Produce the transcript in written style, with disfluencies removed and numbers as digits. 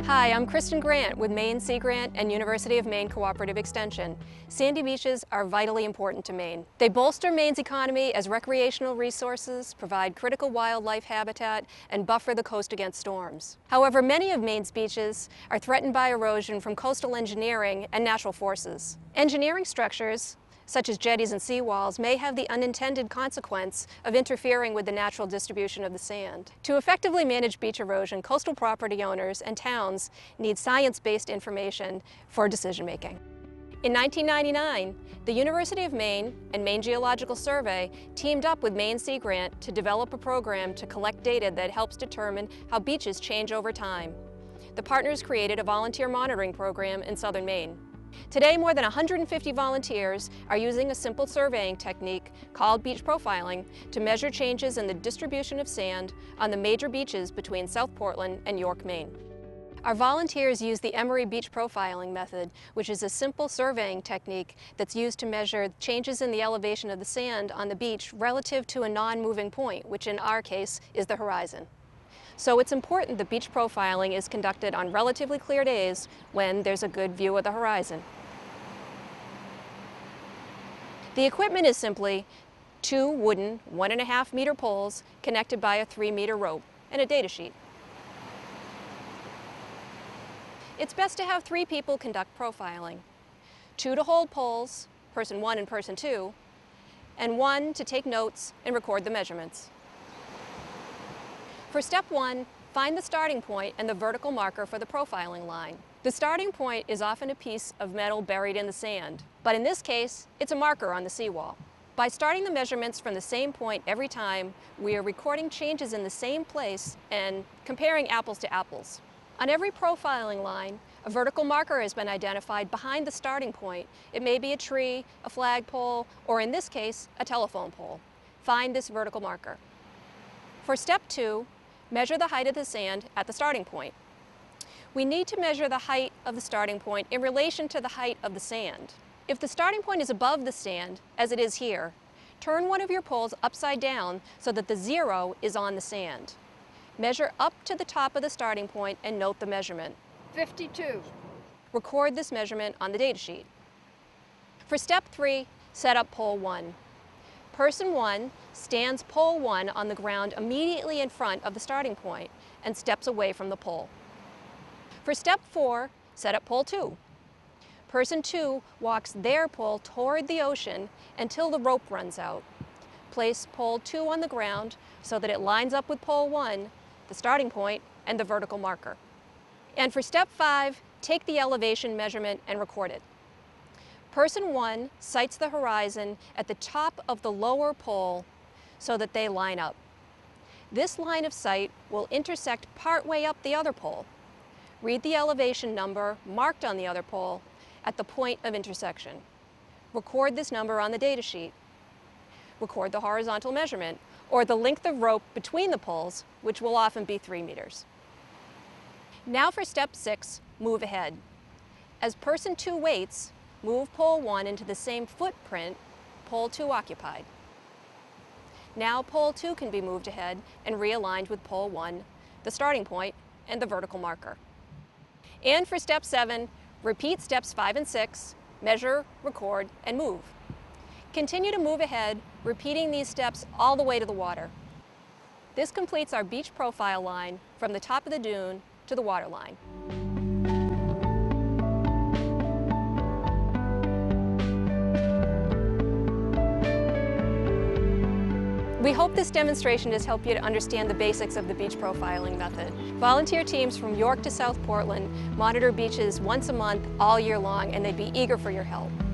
Hi, I'm Kristen Grant with Maine Sea Grant and University of Maine Cooperative Extension. Sandy beaches are vitally important to Maine. They bolster Maine's economy as recreational resources, provide critical wildlife habitat, and buffer the coast against storms. However, many of Maine's beaches are threatened by erosion from coastal engineering and natural forces. Engineering structures, such as jetties and seawalls, may have the unintended consequence of interfering with the natural distribution of the sand. To effectively manage beach erosion, coastal property owners and towns need science-based information for decision-making. In 1999, the University of Maine and Maine Geological Survey teamed up with Maine Sea Grant to develop a program to collect data that helps determine how beaches change over time. The partners created a volunteer monitoring program in southern Maine. Today, more than 150 volunteers are using a simple surveying technique called beach profiling to measure changes in the distribution of sand on the major beaches between South Portland and York, Maine. Our volunteers use the Emory beach profiling method, which is a simple surveying technique that's used to measure changes in the elevation of the sand on the beach relative to a non-moving point, which in our case is the horizon. So it's important that beach profiling is conducted on relatively clear days when there's a good view of the horizon. The equipment is simply two wooden 1.5 meter poles connected by a 3 meter rope and a data sheet. It's best to have 3 people conduct profiling. 2 to hold poles, person 1 and person 2, and 1 to take notes and record the measurements. For step 1, find the starting point and the vertical marker for the profiling line. The starting point is often a piece of metal buried in the sand, but in this case, it's a marker on the seawall. By starting the measurements from the same point every time, we are recording changes in the same place and comparing apples to apples. On every profiling line, a vertical marker has been identified behind the starting point. It may be a tree, a flagpole, or in this case, a telephone pole. Find this vertical marker. For step 2, measure the height of the sand at the starting point. We need to measure the height of the starting point in relation to the height of the sand. If the starting point is above the sand, as it is here, turn one of your poles upside down so that the 0 is on the sand. Measure up to the top of the starting point and note the measurement. 52. Record this measurement on the data sheet. For step 3, set up pole 1. Person 1 stands pole 1 on the ground immediately in front of the starting point and steps away from the pole. For step 4, set up pole 2. Person 2 walks their pole toward the ocean until the rope runs out. Place pole 2 on the ground so that it lines up with pole 1, the starting point, and the vertical marker. And for step 5, take the elevation measurement and record it. Person 1 sights the horizon at the top of the lower pole so that they line up. This line of sight will intersect partway up the other pole. Read the elevation number marked on the other pole at the point of intersection. Record this number on the data sheet. Record the horizontal measurement, or the length of rope between the poles, which will often be 3 meters. Now for step 6, move ahead. As person 2 waits, move pole 1 into the same footprint pole 2 occupied. Now pole 2 can be moved ahead and realigned with pole 1, the starting point, and the vertical marker. And for step 7, repeat steps 5 and 6, measure, record, and move. Continue to move ahead, repeating these steps all the way to the water. This completes our beach profile line from the top of the dune to the water line. We hope this demonstration has helped you to understand the basics of the beach profiling method. Volunteer teams from York to South Portland monitor beaches once a month all year long, and they'd be eager for your help.